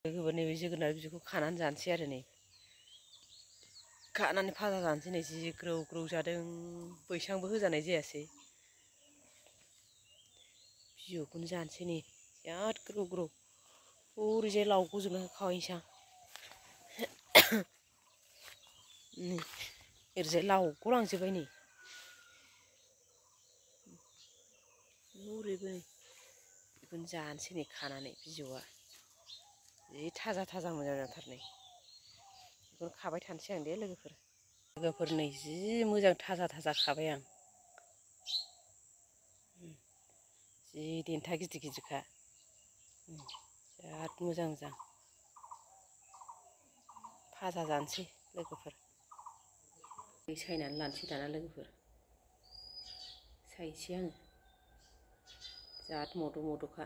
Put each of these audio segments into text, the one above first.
लोगोफोर नैबे जोगोनार बिजौखौ खानानै जानोसै आरो नै खानानै फाजा जानोसै नै जि ग्रौ ग्रौ जादों बैसांबो होजानाय जायासै बिजौखौनो जानोसै नै बिराद ग्रौ ग्रौ ओरैजाय लावग'जोबना होखाबायनोसै आं ओरैजाय लावग'लांजोब्बाय नै ओरैबो नै बेखौनो जानोसै नै खानानै बिजौआ जि थाजा थाजा मोजां जाथार नै बेखौनो खाबाय थानोसै आं दे लोगोफोर नै जि मोजां थाजा थाजा खाबाय आं जि देन्था गिदिर गिदिरखा बिराद मोजां मोजां फाजा जानोसै लोगोफोर दै सायनानै लानोसै दाना लोगोफोर सायसै आङो बिराद मद' मद'खा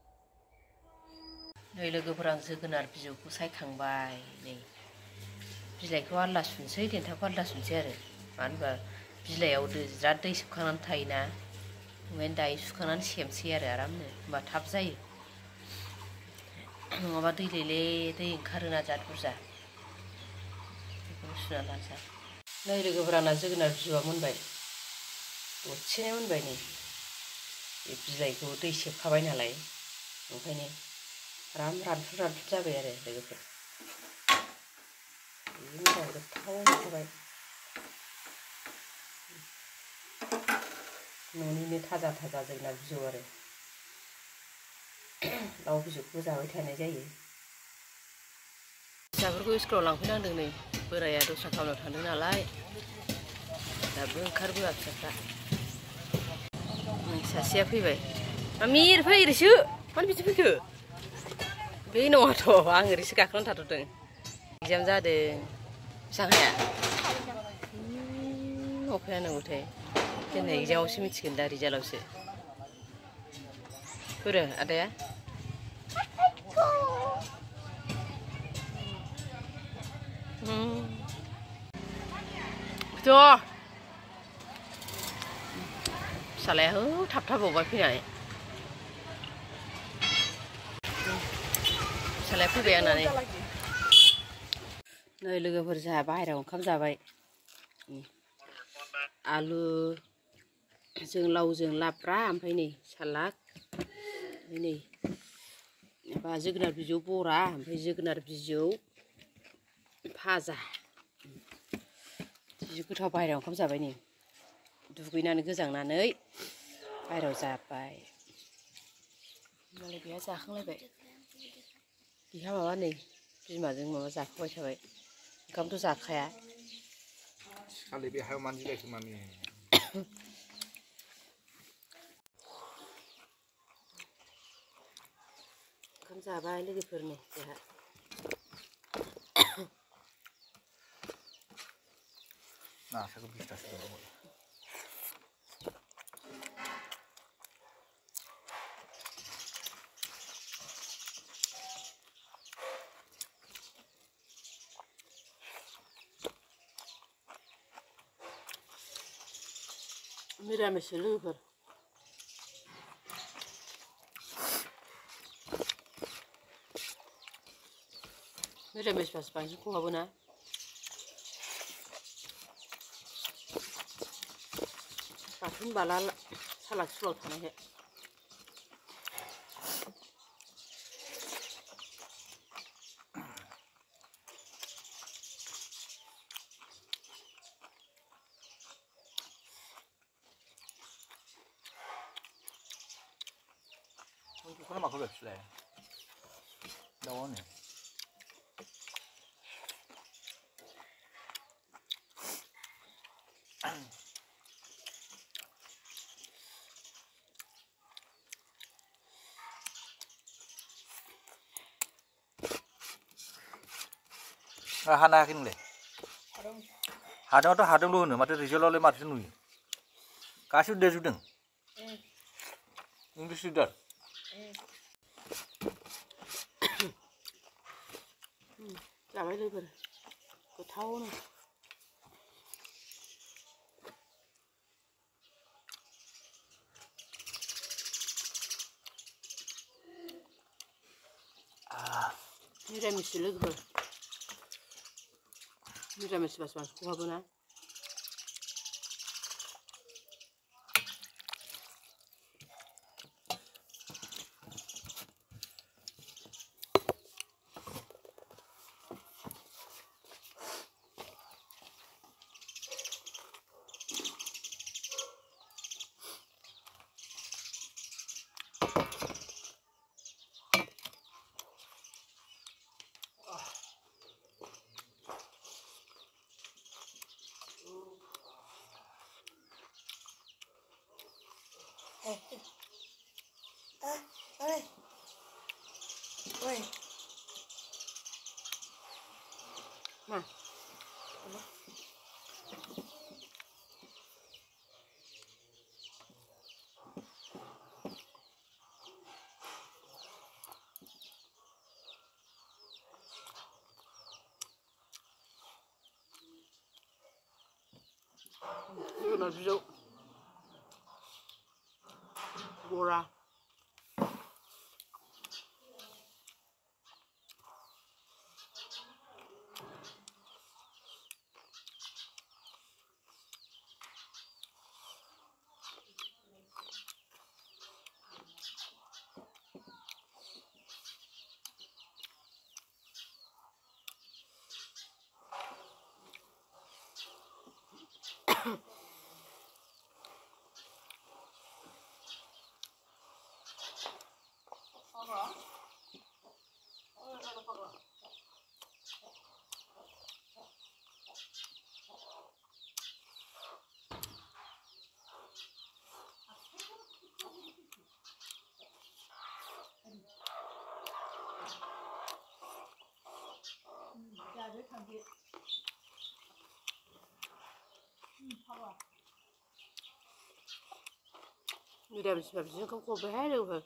नै लोगोफोर आं जोगोनार बिजौखौ सायखांबाय नै बिलाइखौ आलदा सुनोसै देन्थाखौ आलदा सुनोसै आरो मानो होनबा बिलाइयाव बिराद दै सोबखांनानै थायोना ओंखायनो दायो सुखांनानै सेबसै आरो आरामनो होमबा थाब जायो नङाबा दैलेले दै ओंखारोना जाद बुरजा बेखौनो सुना लानोसै आं नै लोगोफोर आंना जोगोनार बिजौआ मोनबाय दसेनो मोनबाय नै बे बिलाइखौ दै सेबखाबाय नालाय ओंखायनो आराम रानफुर रानफुर जाबाय आरो लोगोफोर जि मोजां गोथाव मोनजाबाय न'निनो थाजा थाजा जोगोनार बिजौ आरो लाव बिजौखौबो जाबाय थानाय जायो फिसाफोरखौ स्कुलाव लांफैनांदों नै बोराया दस्रा खामानियाव थांदों नालाय दाबो ओंखारबोआ फिसाफ्रा सासेया फैबाय मामि ओरै फै ओरैसो मानो बिदि फैखो बे नङाथ' आं ओरैसो गाखोनानै थाथ'दों एगजाम जादों जाहाया अखाया नंगौथाय जोंना एगजामावसो मिथिगोन दा रिजाल्टआवसो बोरो आदाया थ' फिसालाया हो थाबथाबावबाय फैनानै फिसालाया फैबाय आंना नै लोगोफोर जोंहा बाहेरायाव ओंखाम जाबाय आलु जों लावजों लाब्रा ओमफ्राय नै सालाद नै माबा जोगोनार बिजौ बरा ओमफ्राय जोगोनार बिजौ फाजा जि गोथाव बाहेरायाव ओंखाम जाबाय नै दुगैनानै गोजांनानै बाहेरायाव जाबाय होमबालाय बेहा जाखांलायबाय बिहा माबा नै बिमाजों माबा जाखाबाय थाबाय ओंखामथ' जाखाया खालि बे हायाव मानो जिरायखो मामि ओंखाम जाबाय लोगोफोरनो जोंहा नास्रायखौ 20तासो दङ मिरामिस लोगोफोर मिरामिसबासो बांसिन खहाबोना बाथोन बाला सालाक सुलाक थानायखाय बेखौनो माखौ बेफिलाय दाउआनो हानो हायाखै नोंलाय हादोंआथ' हादोंल' होनो माथो रिजाल्टआवलाय माथो नुयो गासिबो देरजोबदों इंलिस लिडार जाबाय लोगोफोर गोथावनो निरामिस लोगोफोर निरामिसबासो बांसिन खहाबोना Nah. Nó rượu bora niरामिस बाबो ओंखाम खहाबोहाय लोगोफोर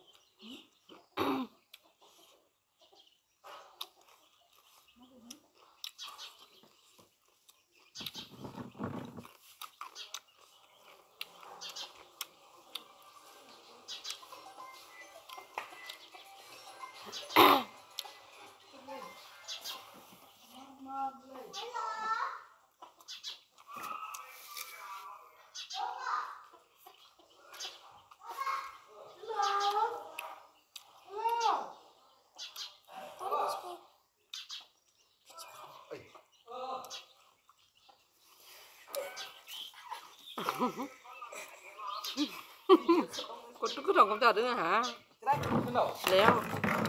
Có tức cái không ta nữa hả? Léo.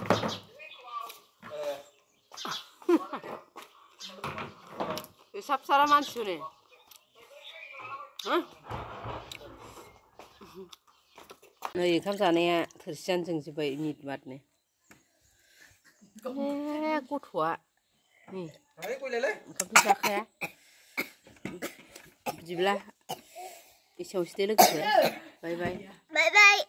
Cái sắp sao man xíu này. Hả? Này tham gia này thử xem chừng gì vậy nhịt mặt này. Nè, cút hỏa. Nè. Không biết sao khé. Gì là? Cái show still look good. Bye bye. Bye bye.